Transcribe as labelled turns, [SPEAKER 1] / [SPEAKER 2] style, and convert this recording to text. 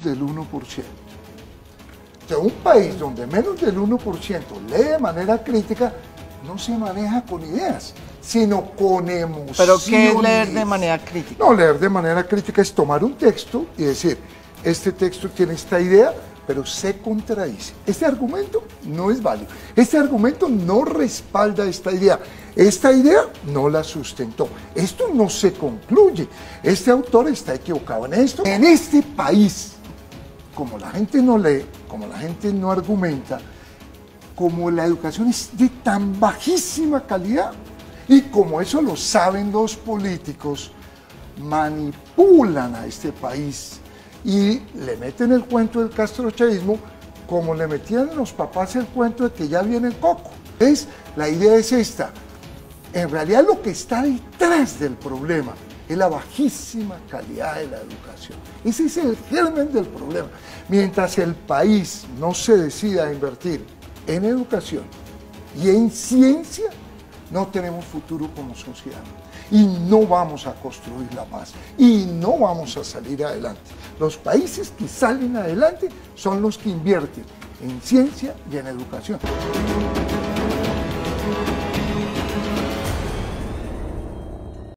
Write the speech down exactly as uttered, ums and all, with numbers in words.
[SPEAKER 1] del uno por ciento. De un país donde menos del uno por ciento lee de manera crítica, no se maneja con ideas, sino con emociones.
[SPEAKER 2] ¿Pero qué es leer de manera crítica?
[SPEAKER 1] No, leer de manera crítica es tomar un texto y decir, este texto tiene esta idea, pero se contradice. Este argumento no es válido. Este argumento no respalda esta idea. Esta idea no la sustentó. Esto no se concluye. Este autor está equivocado en esto. En este país, como la gente no lee, como la gente no argumenta, como la educación es de tan bajísima calidad y como eso lo saben los políticos, manipulan a este país y le meten el cuento del castrochavismo como le metían los papás el cuento de que ya viene el coco. ¿Ves? La idea es esta. En realidad lo que está detrás del problema es la bajísima calidad de la educación. Ese es el germen del problema. Mientras el país no se decida a invertir en educación y en ciencia, no tenemos futuro como sociedad. Y no vamos a construir la paz. Y no vamos a salir adelante. Los países que salen adelante son los que invierten en ciencia y en educación.